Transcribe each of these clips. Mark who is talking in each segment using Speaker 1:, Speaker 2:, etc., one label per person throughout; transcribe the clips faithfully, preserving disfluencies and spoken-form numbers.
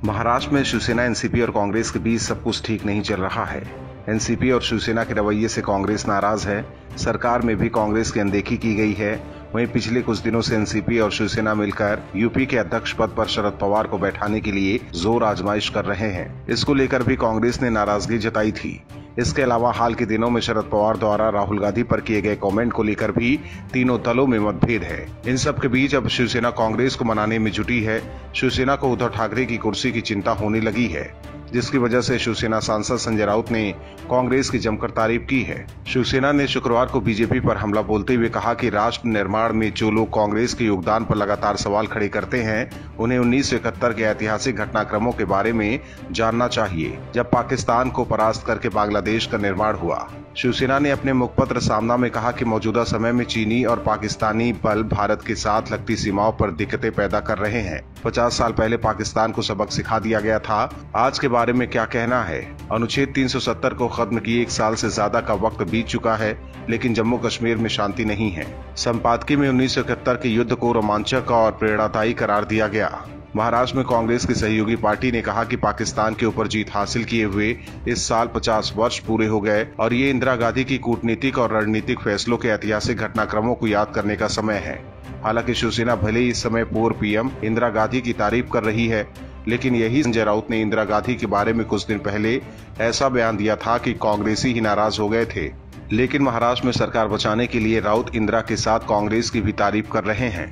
Speaker 1: महाराष्ट्र में शिवसेना, एनसीपी और कांग्रेस के बीच सब कुछ ठीक नहीं चल रहा है। एनसीपी और शिवसेना के रवैये से कांग्रेस नाराज है। सरकार में भी कांग्रेस की अनदेखी की गई है। वहीं पिछले कुछ दिनों से एनसीपी और शिवसेना मिलकर यूपी के अध्यक्ष पद पर शरद पवार को बैठाने के लिए जोर आजमाइश कर रहे हैं। इसको लेकर भी कांग्रेस ने नाराजगी जताई थी। इसके अलावा हाल के दिनों में शरद पवार द्वारा राहुल गांधी पर किए गए कमेंट को लेकर भी तीनों दलों में मतभेद है। इन सब के बीच अब शिवसेना कांग्रेस को मनाने में जुटी है। शिवसेना को उद्धव ठाकरे की कुर्सी की चिंता होने लगी है, जिसकी वजह से शिवसेना सांसद संजय राउत ने कांग्रेस की जमकर तारीफ की है। शिवसेना ने शुक्रवार को बीजेपी पर हमला बोलते हुए कहा कि राष्ट्र निर्माण में जो लोग कांग्रेस के योगदान पर लगातार सवाल खड़े करते हैं, उन्हें उन्नीस सौ इकहत्तर के ऐतिहासिक घटनाक्रमों के बारे में जानना चाहिए, जब पाकिस्तान को परास्त करके बांग्लादेश का निर्माण हुआ। शिवसेना ने अपने मुखपत्र सामना में कहा कि मौजूदा समय में चीनी और पाकिस्तानी बल भारत के साथ लगती सीमाओं पर दिक्कतें पैदा कर रहे हैं। पचास साल पहले पाकिस्तान को सबक सिखा दिया गया था। आज के बारे में क्या कहना है? अनुच्छेद तीन सौ सत्तर को खत्म किए एक साल से ज्यादा का वक्त बीत चुका है, लेकिन जम्मू कश्मीर में शांति नहीं है। संपादकीय में उन्नीस सौ इकहत्तर के युद्ध को रोमांचक और प्रेरणादायी करार दिया गया। महाराष्ट्र में कांग्रेस की सहयोगी पार्टी ने कहा कि पाकिस्तान के ऊपर जीत हासिल किए हुए इस साल पचास वर्ष पूरे हो गए और ये इंदिरा गांधी की कूटनीतिक और रणनीतिक फैसलों के ऐतिहासिक घटनाक्रमों को याद करने का समय है। हालांकि शिवसेना भले ही इस समय पूर्व पीएम इंदिरा गांधी की तारीफ कर रही है, लेकिन यही संजय राउत ने इंदिरा गांधी के बारे में कुछ दिन पहले ऐसा बयान दिया था कि कांग्रेसी ही नाराज हो गए थे। लेकिन महाराष्ट्र में सरकार बचाने के लिए राउत इंदिरा के साथ कांग्रेस की भी तारीफ कर रहे हैं।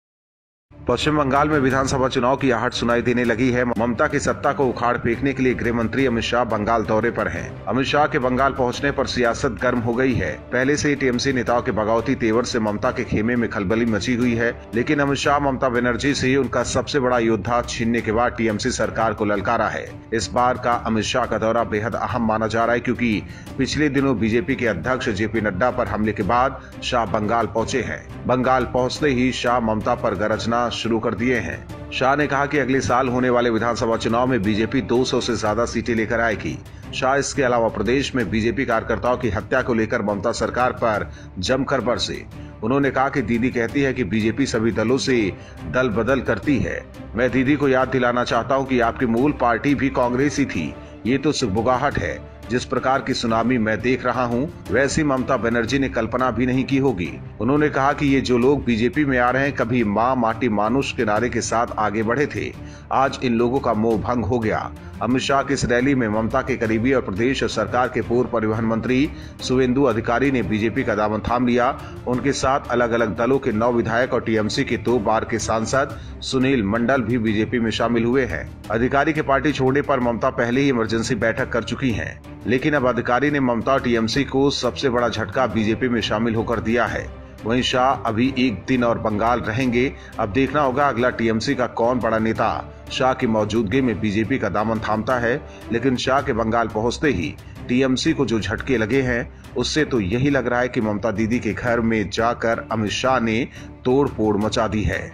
Speaker 1: पश्चिम बंगाल में विधानसभा चुनाव की आहट सुनाई देने लगी है। ममता की सत्ता को उखाड़ फेंकने के लिए गृह मंत्री अमित शाह बंगाल दौरे पर हैं। अमित शाह के बंगाल पहुंचने पर सियासत गर्म हो गई है। पहले से ही टीएमसी नेताओं के बगावती तेवर से ममता के खेमे में खलबली मची हुई है, लेकिन अमित शाह ममता बनर्जी से ही उनका सबसे बड़ा योद्धा छीनने के बाद टीएमसी सरकार को ललकारा है। इस बार का अमित शाह का दौरा बेहद अहम माना जा रहा है, क्योंकि पिछले दिनों बीजेपी के अध्यक्ष जेपी नड्डा पर हमले के बाद शाह बंगाल पहुंचे हैं। बंगाल पहुंचते ही शाह ममता पर गरजना शुरू कर दिए हैं। शाह ने कहा कि अगले साल होने वाले विधानसभा चुनाव में बीजेपी दो सौ से ज्यादा सीटें लेकर आएगी। शाह इसके अलावा प्रदेश में बीजेपी कार्यकर्ताओं की हत्या को लेकर ममता सरकार पर जमकर बरसे। उन्होंने कहा कि दीदी कहती है कि बीजेपी सभी दलों से दल बदल करती है। मैं दीदी को याद दिलाना चाहता हूं कि आपकी मूल पार्टी भी कांग्रेस ही थी। ये तो सुगबुगाहट है। जिस प्रकार की सुनामी मैं देख रहा हूं, वैसी ममता बनर्जी ने कल्पना भी नहीं की होगी। उन्होंने कहा कि ये जो लोग बीजेपी में आ रहे हैं, कभी मां माटी मानुष के नारे के साथ आगे बढ़े थे। आज इन लोगों का मोह भंग हो गया। अमित शाह की इस रैली में ममता के करीबी और प्रदेश सरकार के पूर्व परिवहन मंत्री शुवेंदु अधिकारी ने बीजेपी का दामन थाम लिया। उनके साथ अलग अलग दलों के नौ विधायक और टीएमसी के दो बार के सांसद सुनील मंडल भी बीजेपी में शामिल हुए हैं। अधिकारी के पार्टी छोड़ने पर ममता पहले ही इमरजेंसी बैठक कर चुकी हैं, लेकिन अब अधिकारी ने ममता और टीएमसी को सबसे बड़ा झटका बीजेपी में शामिल होकर दिया है। वहीं शाह अभी एक दिन और बंगाल रहेंगे। अब देखना होगा अगला टीएमसी का कौन बड़ा नेता शाह की मौजूदगी में बीजेपी का दामन थामता है। लेकिन शाह के बंगाल पहुंचते ही टीएमसी को जो झटके लगे हैं, उससे तो यही लग रहा है कि ममता दीदी के घर में जाकर अमित शाह ने तोड़ फोड़ मचा दी है।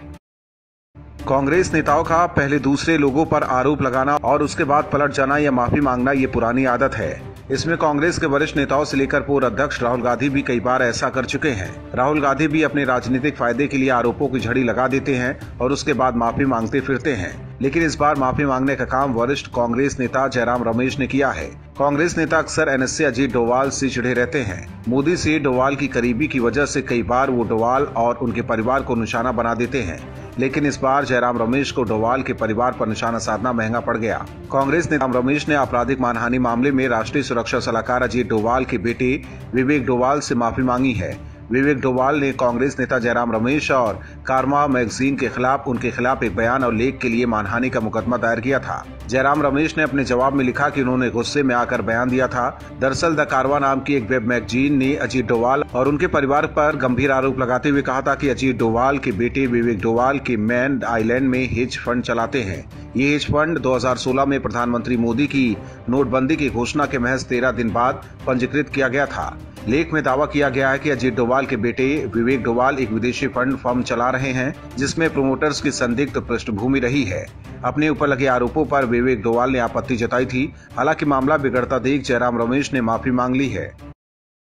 Speaker 1: कांग्रेस नेताओं का पहले दूसरे लोगों पर आरोप लगाना और उसके बाद पलट जाना या माफी मांगना ये पुरानी आदत है। इसमें कांग्रेस के वरिष्ठ नेताओं से लेकर पूर्व अध्यक्ष राहुल गांधी भी कई बार ऐसा कर चुके हैं। राहुल गांधी भी अपने राजनीतिक फायदे के लिए आरोपों की झड़ी लगा देते हैं और उसके बाद माफी मांगते फिरते हैं। लेकिन इस बार माफी मांगने का काम वरिष्ठ कांग्रेस नेता जयराम रमेश ने किया है। कांग्रेस नेता अक्सर एनएसए अजीत डोवाल से चिढ़े रहते हैं। मोदी से डोवाल की करीबी की वजह से कई बार वो डोवाल और उनके परिवार को निशाना बना देते हैं, लेकिन इस बार जयराम रमेश को डोवाल के परिवार पर निशाना साधना महंगा पड़ गया। कांग्रेस नेता रमेश ने आपराधिक मानहानि मामले में राष्ट्रीय सुरक्षा सलाहकार अजीत डोवाल के बेटे विवेक डोवाल से माफी मांगी है। विवेक डोवाल ने कांग्रेस नेता जयराम रमेश और कारमा मैगजीन के खिलाफ उनके खिलाफ एक बयान और लेख के लिए मानहानि का मुकदमा दायर किया था। जयराम रमेश ने अपने जवाब में लिखा कि उन्होंने गुस्से में आकर बयान दिया था। दरअसल द कारवा नाम की एक वेब मैगजीन ने अजीत डोवाल और उनके परिवार पर गंभीर आरोप लगाते हुए कहा था कि अजीत डोवाल के बेटे विवेक डोवाल के मैन आइलैंड में हेज फंड चलाते हैं। ये हेज फंड दो हज़ार सोलह में प्रधानमंत्री मोदी की नोटबंदी की घोषणा के महज तेरह दिन बाद पंजीकृत किया गया था। लेख में दावा किया गया है कि अजीत डोवाल के बेटे विवेक डोवाल एक विदेशी फंड फर्म चला रहे हैं, जिसमें प्रोमोटर्स की संदिग्ध पृष्ठभूमि रही है। अपने ऊपर लगे आरोपों पर विवेक डोवाल ने आपत्ति जताई थी। हालांकि मामला बिगड़ता देख जयराम रमेश ने माफी मांग ली है।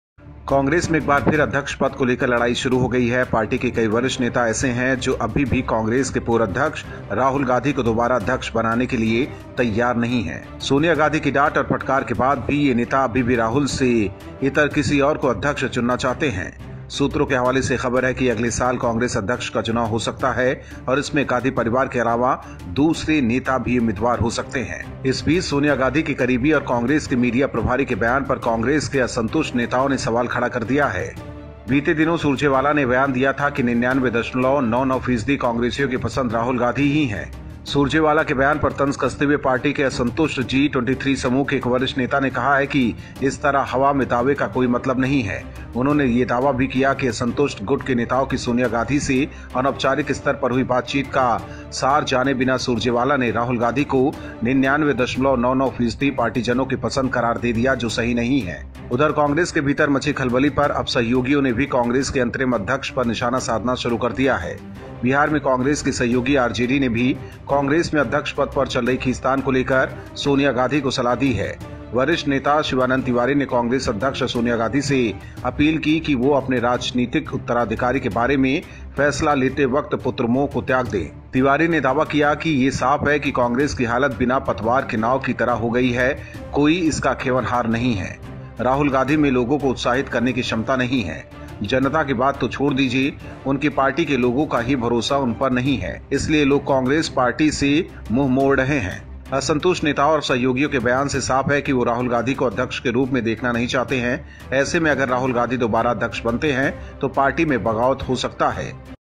Speaker 1: कांग्रेस में एक बार फिर अध्यक्ष पद को लेकर लड़ाई शुरू हो गई है। पार्टी के कई वरिष्ठ नेता ऐसे हैं जो अभी भी कांग्रेस के पूर्व अध्यक्ष राहुल गांधी को दोबारा अध्यक्ष बनाने के लिए तैयार नहीं हैं। सोनिया गांधी की डांट और फटकार के बाद भी ये नेता अभी भी राहुल से इतर किसी और को अध्यक्ष चुनना चाहते हैं। सूत्रों के हवाले से खबर है कि अगले साल कांग्रेस अध्यक्ष का चुनाव हो सकता है और इसमें गांधी परिवार के अलावा दूसरे नेता भी उम्मीदवार हो सकते हैं। इस बीच सोनिया गांधी के करीबी और कांग्रेस के मीडिया प्रभारी के बयान पर कांग्रेस के असंतुष्ट नेताओं ने सवाल खड़ा कर दिया है। बीते दिनों सुरजेवाला ने बयान दिया था कि निन्यानवे दशमलव नौ नौ फीसदी कांग्रेसियों की पसंद राहुल गांधी ही है। सुरजेवाला के बयान पर तंज कसते हुए पार्टी के असंतुष्ट जी तेईस समूह के एक वरिष्ठ नेता ने कहा है कि इस तरह हवा में दावे का कोई मतलब नहीं है। उन्होंने ये दावा भी किया कि असंतुष्ट गुट के नेताओं की सोनिया गांधी से अनौपचारिक स्तर पर हुई बातचीत का सार जाने बिना सुरजेवाला ने राहुल गांधी को निन्यानवे दशमलव नौ नौ फीसदी पार्टीजनों की पसंद करार दे दिया, जो सही नहीं है। उधर कांग्रेस के भीतर मची खलबली पर अब सहयोगियों ने भी कांग्रेस के अंतरिम अध्यक्ष पर निशाना साधना शुरू कर दिया है। बिहार में कांग्रेस के सहयोगी आरजेडी ने भी कांग्रेस में अध्यक्ष पद पर चल रही खींचतान को लेकर सोनिया गांधी को सलाह दी है। वरिष्ठ नेता शिवानंद तिवारी ने कांग्रेस अध्यक्ष सोनिया गांधी से अपील की कि वो अपने राजनीतिक उत्तराधिकारी के बारे में फैसला लेते वक्त पुत्रमोह को त्याग दें। तिवारी ने दावा किया कि ये साफ है कि कांग्रेस की हालत बिना पतवार के नाव की तरह हो गई है, कोई इसका खेवनहार नहीं है। राहुल गांधी में लोगों को उत्साहित करने की क्षमता नहीं है। जनता की बात तो छोड़ दीजिए, उनकी पार्टी के लोगों का ही भरोसा उन पर नहीं है, इसलिए लोग कांग्रेस पार्टी से मुंह मोड़ रहे हैं। असंतुष्ट नेताओं और सहयोगियों के बयान से साफ है कि वो राहुल गांधी को अध्यक्ष के रूप में देखना नहीं चाहते हैं। ऐसे में अगर राहुल गांधी दोबारा अध्यक्ष बनते हैं तो पार्टी में बगावत हो सकता है।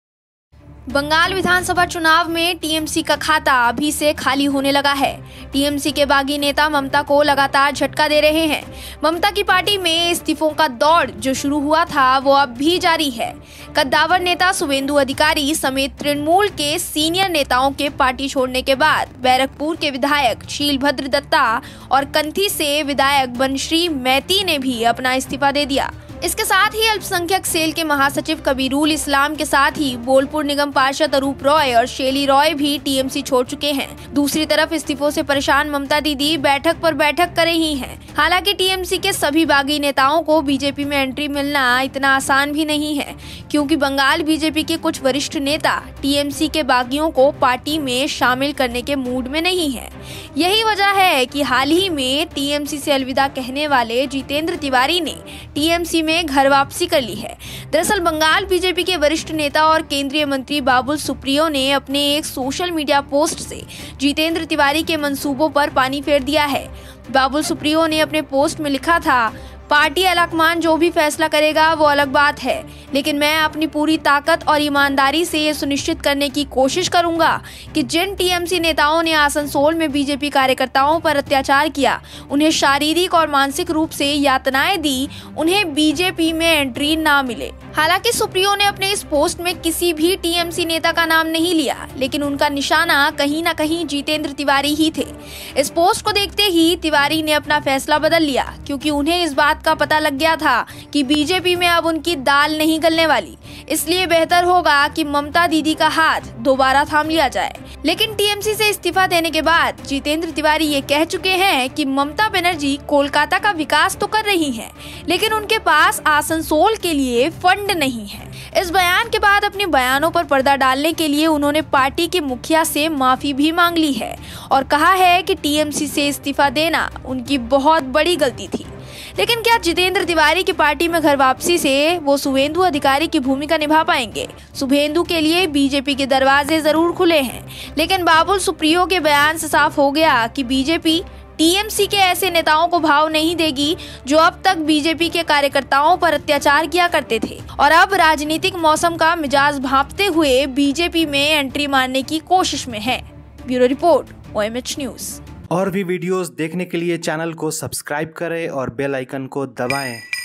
Speaker 2: बंगाल विधानसभा चुनाव में टीएमसी का खाता अभी से खाली होने लगा है। टीएमसी के बागी नेता ममता को लगातार झटका दे रहे हैं। ममता की पार्टी में इस्तीफों का दौर जो शुरू हुआ था वो अब भी जारी है। कद्दावर नेता शुभेंदु अधिकारी समेत तृणमूल के सीनियर नेताओं के पार्टी छोड़ने के बाद बैरकपुर के विधायक शीलभद्र दत्ता और कंथी से विधायक बनश्री मैती ने भी अपना इस्तीफा दे दिया। इसके साथ ही अल्पसंख्यक सेल के महासचिव कबीरुल इस्लाम के साथ ही बोलपुर निगम पार्षद अरूप रॉय और शेली रॉय भी टीएमसी छोड़ चुके हैं। दूसरी तरफ इस्तीफों से परेशान ममता दीदी बैठक पर बैठक कर रही हैं। हालांकि टीएमसी के सभी बागी नेताओं को बीजेपी में एंट्री मिलना इतना आसान भी नहीं है, क्योंकि बंगाल बीजेपी के कुछ वरिष्ठ नेता टीएमसी के बागियों को पार्टी में शामिल करने के मूड में नहीं है। यही वजह है कि हाल ही में टीएमसी से अलविदा कहने वाले जितेंद्र तिवारी ने टीएमसी में घर वापसी कर ली है। दरअसल बंगाल बीजेपी के वरिष्ठ नेता और केंद्रीय मंत्री बाबुल सुप्रियो ने अपने एक सोशल मीडिया पोस्ट से जितेंद्र तिवारी के मंसूबों पर पानी फेर दिया है। बाबुल सुप्रियो ने अपने पोस्ट में लिखा था, पार्टी अलाकमान जो भी फैसला करेगा वो अलग बात है, लेकिन मैं अपनी पूरी ताकत और ईमानदारी से ये सुनिश्चित करने की कोशिश करूंगा कि जिन टीएमसी नेताओं ने आसनसोल में बीजेपी कार्यकर्ताओं पर अत्याचार किया, उन्हें शारीरिक और मानसिक रूप से यातनाएं दी, उन्हें बीजेपी में एंट्री ना मिले। हालांकि सुप्रियो ने अपने इस पोस्ट में किसी भी टीएमसी नेता का नाम नहीं लिया, लेकिन उनका निशाना कहीं ना कहीं जितेंद्र तिवारी ही थे। इस पोस्ट को देखते ही तिवारी ने अपना फैसला बदल लिया, क्योंकि उन्हें इस बात का पता लग गया था कि बीजेपी में अब उनकी दाल नहीं गलने वाली, इसलिए बेहतर होगा कि ममता दीदी का हाथ दोबारा थाम लिया जाए। लेकिन टीएमसी से इस्तीफा देने के बाद जितेंद्र तिवारी ये कह चुके हैं कि ममता बनर्जी कोलकाता का विकास तो कर रही हैं, लेकिन उनके पास आसनसोल के लिए फंड नहीं है। इस बयान के बाद अपने बयानों पर पर्दा डालने के लिए उन्होंने पार्टी के मुखिया से माफी भी मांग ली है और कहा है कि टीएमसी से इस्तीफा देना उनकी बहुत बड़ी गलती थी। लेकिन क्या जितेंद्र तिवारी की पार्टी में घर वापसी से वो शुभेंदु अधिकारी की भूमिका निभा पाएंगे? शुभेंदु के लिए बीजेपी के दरवाजे जरूर खुले हैं, लेकिन बाबुल सुप्रियो के बयान से साफ हो गया कि बीजेपी टीएमसी के ऐसे नेताओं को भाव नहीं देगी जो अब तक बीजेपी के कार्यकर्ताओं पर अत्याचार किया करते थे और अब राजनीतिक मौसम का मिजाज भांपते हुए बीजेपी में एंट्री मारने की कोशिश में है। Bureau report, OMH news.
Speaker 3: और भी वीडियोस देखने के लिए चैनल को सब्सक्राइब करें और बेल आइकन को दबाएं।